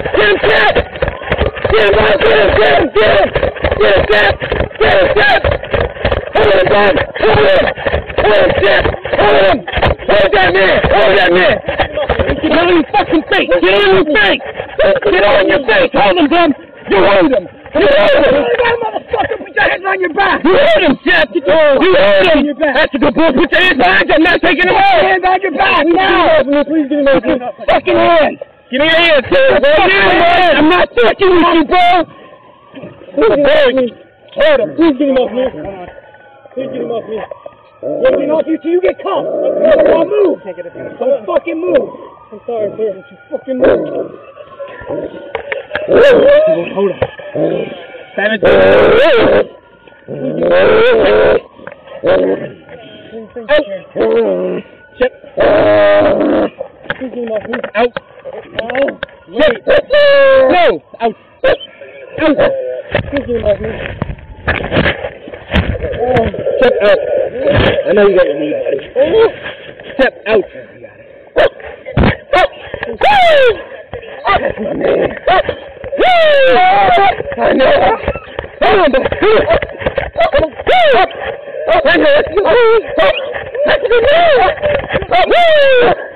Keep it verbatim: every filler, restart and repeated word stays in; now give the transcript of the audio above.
Get him, Shep! Get him, get him, get him, get him! Get him, Shep! Get him, Shep! Hold him, Bob! Hold him! Hold him, Shep! Hold him! Hold that man! Hold that man! Get on your fucking face! Get on your face! Get on your face! Hold him, Bob! You hold him! You hold him! You got him, motherfucker! Put your hands on your back! You hold him, Shep! You hold him! That's a good boy! Put your hands behind you! I'm not taking him out! Put your hands on your back! Now! Please give me my fucking hands! Give me your hands, kid! I'm not touching you, bro! Hold him! Please get him off me! Please get him off me! Get him off you till you get caught! Don't move! Don't fucking move! I'm sorry, sir. Don't you fucking move! Hold on. Seventeen. Out. Shep. Out. Wait. No. Out. Out. Shep out. I know you got your knee, buddy. Shep out. That's my man. I know. Hold on, back. I know. That's the man.